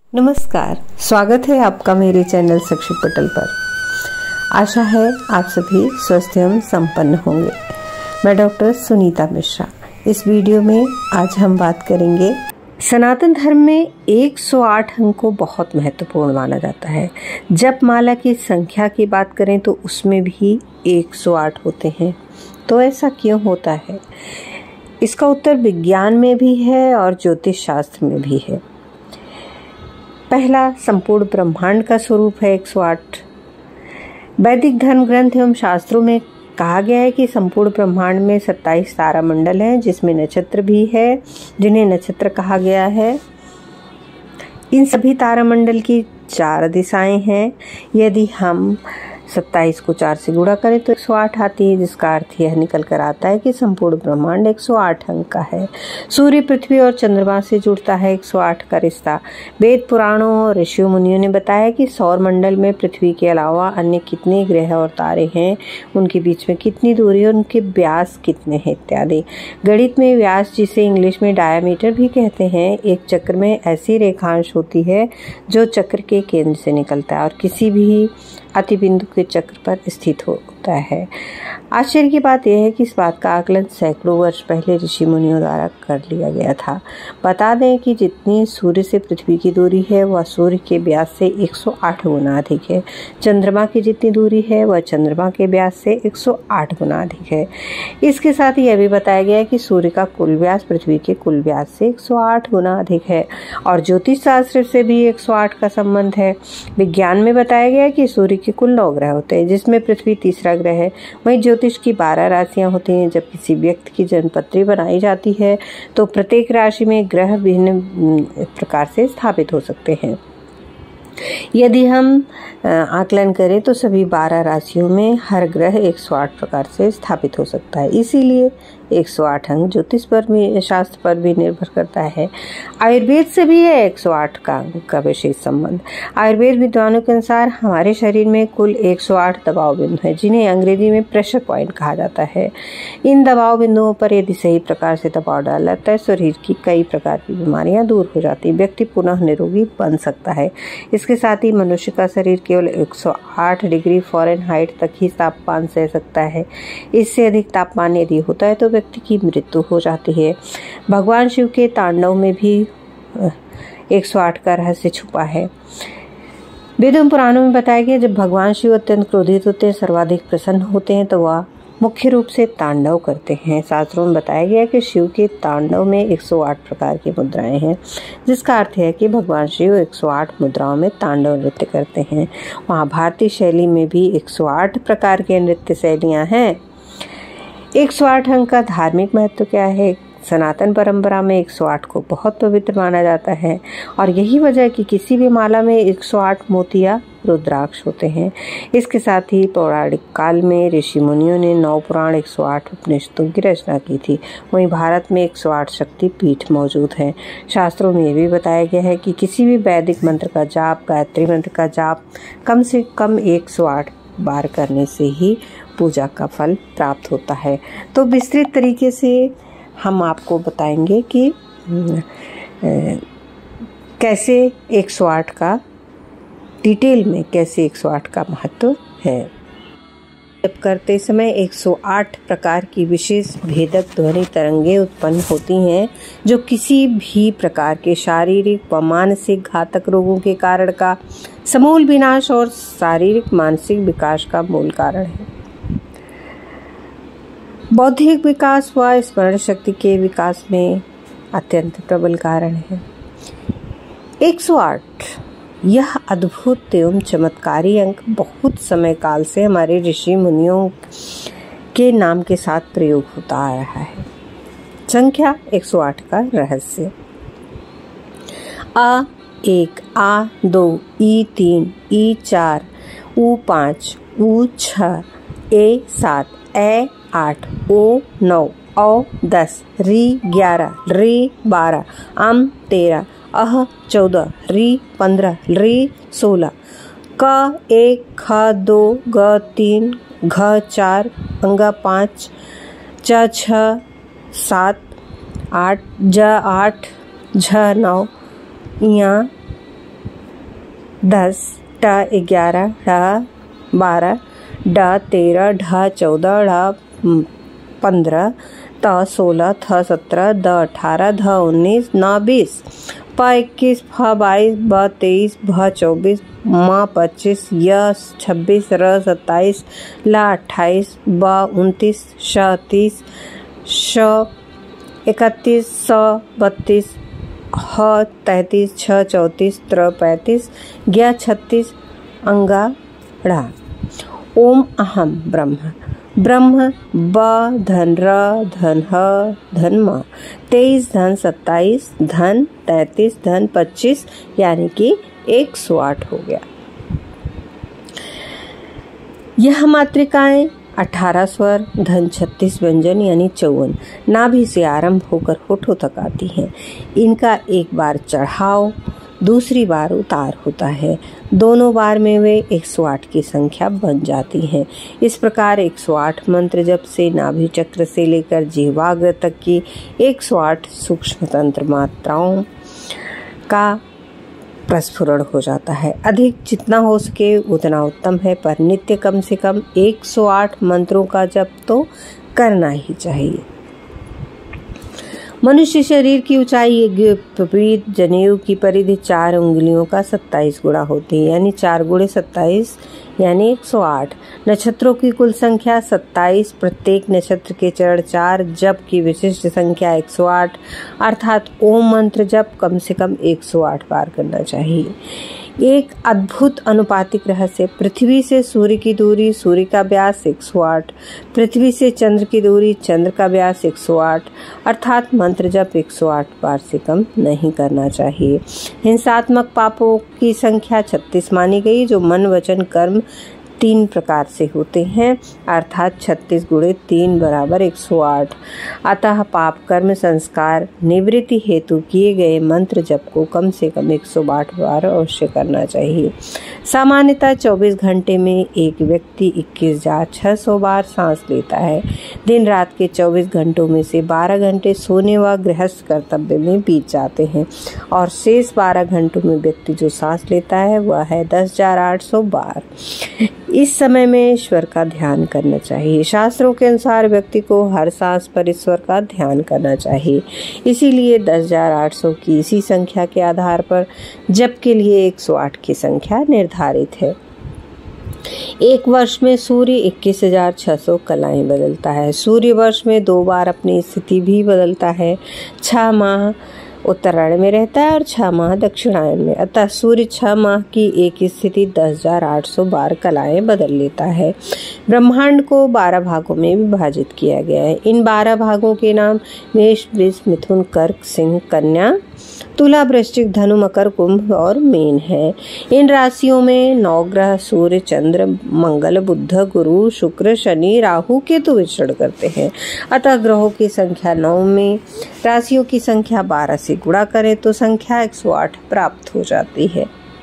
नमस्कार, स्वागत है आपका मेरे चैनल साक्षी पटल पर। आशा है आप सभी स्वस्थ एवं संपन्न होंगे। मैं डॉक्टर सुनीता मिश्रा। इस वीडियो में आज हम बात करेंगे सनातन धर्म में 108 अंक को बहुत महत्वपूर्ण माना जाता है। जपमाला की संख्या की बात करें तो उसमें भी 108 होते हैं। तो ऐसा क्यों होता है? इसका उत्तर विज्ञान में भी है और ज्योतिष शास्त्र में भी है। पहला, संपूर्ण ब्रह्मांड का स्वरूप है 108। वैदिक धर्म ग्रंथ एवं शास्त्रों में कहा गया है कि संपूर्ण ब्रह्मांड में 27 तारामंडल हैं, जिसमें नक्षत्र भी है, जिन्हें नक्षत्र कहा गया है। इन सभी तारामंडल की 4 दिशाएं हैं। यदि हम 27 को 4 से गुणा करें तो 108 आती है, जिसका अर्थ यह निकल कर आता है कि संपूर्ण ब्रह्मांड 108 अंक का है। सूर्य, पृथ्वी और चंद्रमा से जुड़ता है 108 का रिश्ता। वेद पुराणों और ऋषियों मुनियों ने बताया कि सौर मंडल में पृथ्वी के अलावा अन्य कितने ग्रह और तारे हैं, उनके बीच में कितनी दूरी है, उनके व्यास कितने हैं इत्यादि। गणित में व्यास, जिसे इंग्लिश में डायमीटर भी कहते हैं, एक चक्र में ऐसी रेखांश होती है जो चक्र के केंद्र से निकलता है और किसी भी अति बिंदु के चक्र पर स्थित होता है। आश्चर्य की बात यह है कि इस बात का आकलन सैकड़ों वर्ष पहले ऋषि मुनियों द्वारा कर लिया गया था। बता दें कि जितनी सूर्य से पृथ्वी की दूरी है वह सूर्य के व्यास से 108 गुना अधिक है। चंद्रमा की जितनी दूरी है वह चंद्रमा के व्यास से 108 गुना अधिक है। इसके साथ ही यह भी बताया गया है कि सूर्य का कुल व्यास पृथ्वी के कुल व्यास से 108 गुना अधिक है और ज्योतिष शास्त्र से भी 108 का संबंध है। विज्ञान में बताया गया कि सूर्य के कुल 9 ग्रह होते हैं, जिसमें पृथ्वी तीसरा ग्रह है। वहीं ज्योतिष की 12 राशियां होती हैं। जब किसी व्यक्ति की जन्मपत्री बनाई जाती है तो प्रत्येक राशि में ग्रह भिन्न प्रकार से स्थापित हो सकते हैं। यदि हम आकलन करें तो सभी 12 राशियों में हर ग्रह 108 प्रकार से स्थापित हो सकता है। इसीलिए 108 अंक ज्योतिष पर भी, शास्त्र पर भी निर्भर करता है। आयुर्वेद से भी है 108 का विशेष संबंध। आयुर्वेद विद्वानों के अनुसार हमारे शरीर में कुल 108 दबाव बिंदु हैं, जिन्हें अंग्रेजी में प्रेशर पॉइंट कहा जाता है। इन दबाव बिंदुओं पर यदि सही प्रकार से दबाव डाला जाता है, शरीर की कई प्रकार की बीमारियां दूर हो जाती है, व्यक्ति पुनः निरोगी बन सकता है। इसके साथ ही मनुष्य का शरीर केवल 108 डिग्री फ़ारेनहाइट तक ही तापमान सह सकता है। इससे अधिक तापमान यदि होता है तो व्यक्ति की मृत्यु हो जाती है। भगवान शिव के तांडव में भी 108 का रहस्य छुपा है। वेदों पुराणों में बताया गया, जब भगवान शिव अत्यंत क्रोधित होते हैं, सर्वाधिक प्रसन्न होते हैं, तो वह मुख्य रूप से तांडव करते हैं। शास्त्रों में बताया गया कि शिव के तांडव में 108 प्रकार की मुद्राएं हैं, जिसका अर्थ है कि भगवान शिव 108 मुद्राओं में तांडव नृत्य करते हैं। वहाँ भारतीय शैली में भी 108 प्रकार के नृत्य शैलियाँ हैं। 108 अंक का धार्मिक महत्व क्या है? सनातन परंपरा में 108 को बहुत पवित्र माना जाता है और यही वजह है कि किसी भी माला में 108 मोती या रुद्राक्ष होते हैं। इसके साथ ही पौराणिक काल में ऋषि मुनियों ने 9 पुराण 108 उपनिषदों की रचना की थी। वहीं भारत में 108 शक्ति पीठ मौजूद है। शास्त्रों में यह भी बताया गया है कि किसी भी वैदिक मंत्र का जाप, गायत्री मंत्र का जाप कम से कम 108 बार करने से ही पूजा का फल प्राप्त होता है। तो विस्तृत तरीके से हम आपको बताएंगे कि कैसे 108 का डिटेल में कैसे 108 का महत्व है। जप करते समय 108 प्रकार की विशेष भेदक ध्वनि तरंगें उत्पन्न होती हैं, जो किसी भी प्रकार के शारीरिक व मानसिक घातक रोगों के कारण का समूल विनाश और शारीरिक मानसिक विकास का मूल कारण है। बौद्धिक विकास व स्मरण शक्ति के विकास में अत्यंत प्रबल कारण है। 108 यह अद्भुत एवं चमत्कारी अंक बहुत समय काल से हमारे ऋषि मुनियों के नाम के साथ प्रयोग होता आ रहा है। संख्या 108 का रहस्य: A1, A2, E3, E4, U5, U6, A7, A8, O9, O10, R11, R12, M13, A14, R15, R16, K1, K2, G3, G4, G5, G6, 7, 8, J8, J9 यहाँ 10, ट 11, ढ 12, ड 13, ढ 14, ढ 15, त 16, थ 17, द 18, ध 19, न 20, प 21, फ 22, ब 23, भ 24, म 25, य 26, र 27, ल 28, ब 29, श 30, श 31, स 32, ह 33, छ 34, त्र 35, ज्ञ 36, अंगा ढ़। ओम अहम ब्रह्म। ब्रह्म ब धन र धन ह धन म 23 धन 27 धन 33 धन 25 यानी कि 108 हो गया। यह मात्रिकाएं 18 स्वर धन 36 व्यंजन यानी 54 नाभि से आरंभ होकर होठों तक आती हैं। इनका एक बार चढ़ाव दूसरी बार उतार होता है। दोनों बार में वे 108 की संख्या बन जाती हैं। इस प्रकार 108 मंत्र जप से नाभि चक्र से लेकर जिह्वाग्र तक की 108 सूक्ष्म तंत्र मात्राओं का प्रस्फुरण हो जाता है। अधिक जितना हो सके उतना उत्तम है, पर नित्य कम से कम 108 मंत्रों का जप तो करना ही चाहिए। मनुष्य शरीर की ऊंचाई विपरीत जनेऊ की परिधि 4 उंगलियों का 27 गुणा होती है, यानी 4 गुणे 27 यानी 108। नक्षत्रों की कुल संख्या 27, प्रत्येक नक्षत्र के चरण 4, जप की विशिष्ट संख्या 108, अर्थात ओम मंत्र जप कम से कम 108 बार करना चाहिए। एक अद्भुत अनुपातिक रहस्य, पृथ्वी से सूर्य की दूरी, सूर्य का व्यास 108, पृथ्वी से चंद्र की दूरी, चंद्र का व्यास 108, अर्थात मंत्र जप 108 बार से कम नहीं करना चाहिए। हिंसात्मक पापों की संख्या 36 मानी गई, जो मन वचन कर्म 3 प्रकार से होते हैं, अर्थात 36 गुणे 3 बराबर 108। अतः पाप कर्म संस्कार निवृत्ति हेतु किए गए मंत्र जप को कम से कम 108 बार अवश्य करना चाहिए। सामान्यतः 24 घंटे में एक व्यक्ति 21,600 बार सांस लेता है। दिन रात के 24 घंटों में से 12 घंटे सोने व गृहस्थ कर्तव्य में बीत जाते हैं और शेष 12 घंटों में व्यक्ति जो सांस लेता है वह है 10,800 बार। इस समय में ईश्वर का ध्यान करना चाहिए। शास्त्रों के अनुसार व्यक्ति को हर सांस पर ईश्वर का ध्यान करना चाहिए। इसीलिए 10,800 की इसी संख्या के आधार पर जप के लिए 108 की संख्या निर्धारित है। एक वर्ष में सूर्य 21,600 कलाएं बदलता है। सूर्य वर्ष में 2 बार अपनी स्थिति भी बदलता है। 6 माह उत्तरायण में रहता है और 6 माह दक्षिणायन में। अतः सूर्य 6 माह की एक स्थिति 10,800 बार कलाएं बदल लेता है। ब्रह्मांड को 12 भागों में विभाजित किया गया है। इन 12 भागों के नाम मेष, वृष, मिथुन, कर्क, सिंह, कन्या, तुला, वृश्चिक, धनु, मकर, कुंभ और मीन है। इन राशियों में 9 ग्रह सूर्य, चंद्र, मंगल, बुध, गुरु, शुक्र, शनि, राहु, केतु विचरण करते हैं। अतः ग्रहों की संख्या 9 में राशियों की संख्या 12 से गुणा करें तो संख्या 108 प्राप्त हो जाती है।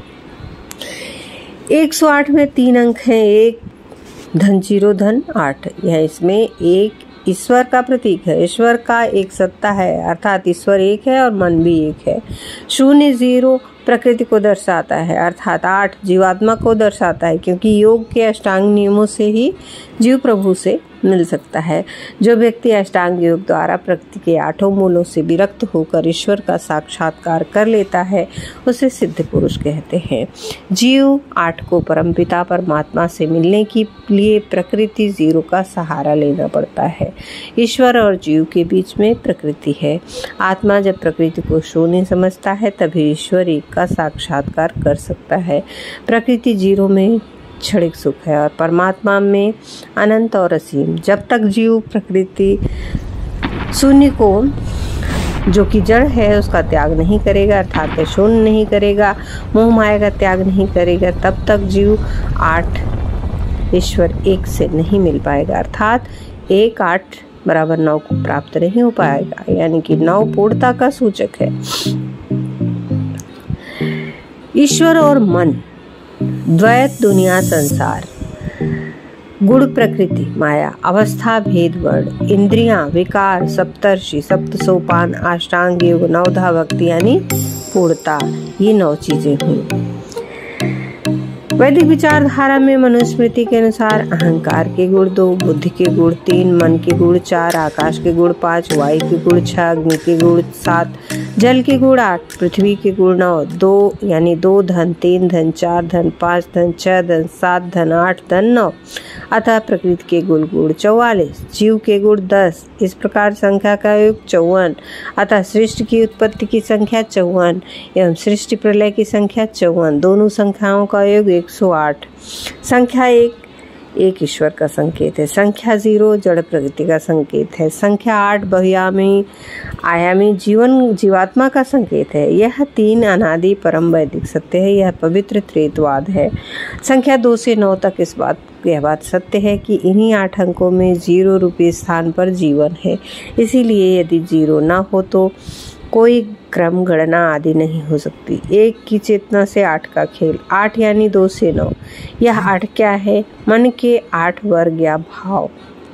108 में 3 अंक हैं, 1 धन 0 धन 8। यह इसमें 1 ईश्वर का प्रतीक है। ईश्वर का एक सत्ता है, अर्थात ईश्वर एक है और मन भी एक है। 0 0 प्रकृति को दर्शाता है, अर्थात 8 जीवात्मा को दर्शाता है, क्योंकि योग के अष्टांग नियमों से ही जीव प्रभु से मिल सकता है। जो व्यक्ति अष्टांग योग द्वारा प्रकृति के 8 मूलों से विरक्त होकर ईश्वर का साक्षात्कार कर लेता है उसे सिद्ध पुरुष कहते हैं। जीव 8 को परमपिता परमात्मा से मिलने के लिए प्रकृति 0 का सहारा लेना पड़ता है। ईश्वर और जीव के बीच में प्रकृति है। आत्मा जब प्रकृति को शून्य समझता है तभी ईश्वर एक का साक्षात्कार कर सकता है। प्रकृति 0 में क्षणिक सुख है और परमात्मा में अनंत और असीम। जब तक जीव प्रकृति शून्य को, जो कि जड़ है, उसका त्याग नहीं करेगा, अर्थात शून्य नहीं करेगा, मोह माया का त्याग नहीं करेगा, तब तक जीव 8 ईश्वर 1 से नहीं मिल पाएगा, अर्थात 1 8 बराबर 9 को प्राप्त नहीं हो पाएगा, यानी कि 9 पूर्णता का सूचक है। ईश्वर और मन, द्वैत दुनिया संसार, गुण प्रकृति माया, अवस्था भेद वर्ण, इंद्रियां विकार, सप्तर्षि, सप्त सोपान, अष्टांग योग, 9 भक्ति यानी पूर्णता, ये 9 चीजें हुई। वैदिक विचारधारा में मनुस्मृति के अनुसार अहंकार के गुण 2, बुद्धि के गुण 3, मन के गुण 4, आकाश के गुण 5, वायु के गुण 6, अग्नि के गुण 7, जल के गुण 8, पृथ्वी के गुण 9, 2 यानी 2 धन, 3 धन, 4 धन, 5 धन, 6 धन, 7 धन, 8 धन, 9, अतः प्रकृति के गुण 44, जीव के गुण 10। इस प्रकार संख्या का योग 54, अतः सृष्टि की उत्पत्ति की संख्या 54 एवं सृष्टि प्रलय की संख्या 54। दोनों संख्याओं का योग 108। संख्या 1 ईश्वर का संकेत है। संख्या 0 जड़ प्रकृति का संकेत है। संख्या 8 बहुआयामी आयामी जीवात्मा का संकेत है। यह 3 अनादि परम वैदिक सत्य है। यह पवित्र त्रेतवाद है। संख्या 2 से 9 तक यह बात सत्य है कि इन्हीं 8 अंकों में 0 रूपी स्थान पर जीवन है। इसीलिए यदि 0 न हो तो कोई क्रम गणना आदि नहीं हो सकती। 1 की चेतना से 8 का खेल। 8 यानी 2 से 9। यह 8 क्या है? मन के 8 वर्ग या भाव।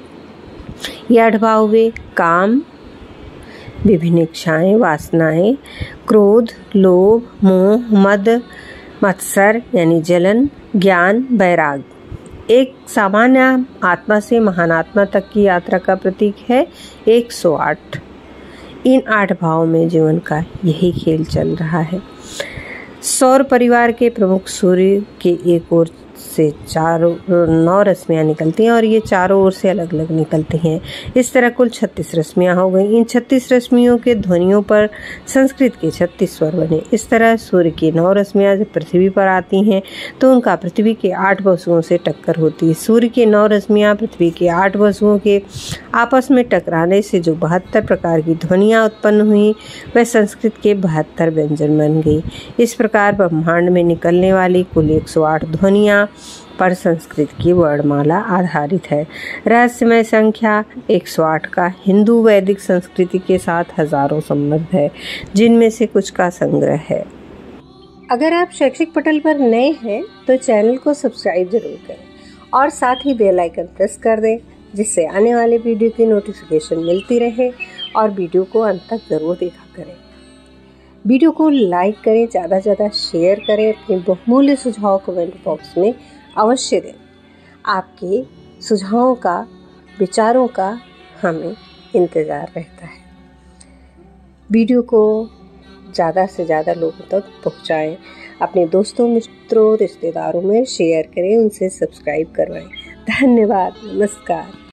ये 8 भाव हुए काम, विभिन्न इच्छाएं, वासनाएं, क्रोध, लोभ, मोह, मद, मत्सर यानी जलन, ज्ञान, वैराग्य। एक सामान्य आत्मा से महान आत्मा तक की यात्रा का प्रतीक है 108। इन 8 भावों में जीवन का यही खेल चल रहा है। सौर परिवार के प्रमुख सूर्य के एक ओर से 9 रश्मियाँ निकलती हैं और ये चारों ओर से अलग अलग निकलती हैं। इस तरह कुल 36 रश्मियाँ हो गई। इन 36 रश्मियों के ध्वनियों पर संस्कृत के 36 स्वर बने। इस तरह सूर्य की 9 रश्मियाँ जब पृथ्वी पर आती हैं तो उनका पृथ्वी के 8 वसुओं से टक्कर होती है। सूर्य की 9 रश्मियाँ पृथ्वी के 8 वसुओं के आपस में टकराने से जो 72 प्रकार की ध्वनियाँ उत्पन्न हुई वह संस्कृत के 72 व्यंजन बन गई। इस प्रकार ब्रह्मांड में निकलने वाली कुल 108 ध्वनियाँ पर संस्कृत की वर्णमाला आधारित है। रहस्यमय संख्या 108 का हिंदू वैदिक संस्कृति के साथ हजारों संबंध है, जिनमें से कुछ का संग्रह है। अगर आप शैक्षिक पटल पर नए हैं तो चैनल को सब्सक्राइब जरूर करें और साथ ही बेल आइकन प्रेस कर दें, जिससे आने वाले वीडियो की नोटिफिकेशन मिलती रहे। और वीडियो को अंत तक जरूर देखा करें। वीडियो को लाइक करें, ज़्यादा से ज़्यादा शेयर करें। अपने बहुमूल्य सुझाव कमेंट बॉक्स में अवश्य दें। आपके सुझावों का, विचारों का हमें इंतज़ार रहता है। वीडियो को ज़्यादा से ज़्यादा लोगों तक पहुंचाएं। अपने दोस्तों, मित्रों, रिश्तेदारों में शेयर करें, उनसे सब्सक्राइब करवाएं। धन्यवाद। नमस्कार।